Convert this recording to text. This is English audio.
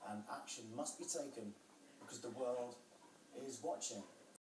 and action must be taken because the world is watching.